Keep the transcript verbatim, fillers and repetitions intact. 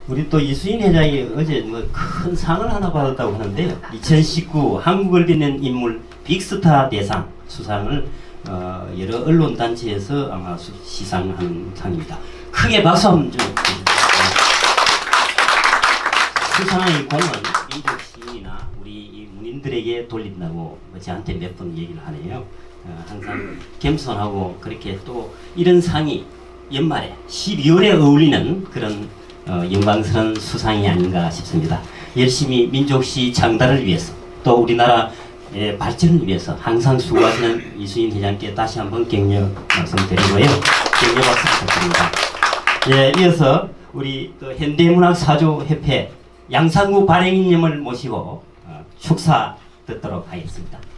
우리 또 이수인 회장이 어제 뭐 큰 상을 하나 받았다고 하는데요. 이천십구 한국을 빛낸 인물 빅스타 대상 수상을 어, 여러 언론 단체에서 아마 수, 시상한 상입니다. 크게 박수 한번 좀 수상의 공은 민족 시민이나 우리 문인들에게 돌린다고 저한테 몇 번 얘기를 하네요. 어, 항상 겸손하고 그렇게 또 이런 상이 연말에 십이월에 어울리는 그런 어, 영광스러운 수상이 아닌가 싶습니다. 열심히 민족시 장달을 위해서 또 우리나라 의 발전을 위해서 항상 수고하시는 이수인 회장께 다시 한번 격려 말씀드리고요. 격려 박수 부탁드립니다. 예, 이어서 우리 또 현대문학사조협회 양상구 발행인님을 모시고 어, 축사 듣도록 하겠습니다.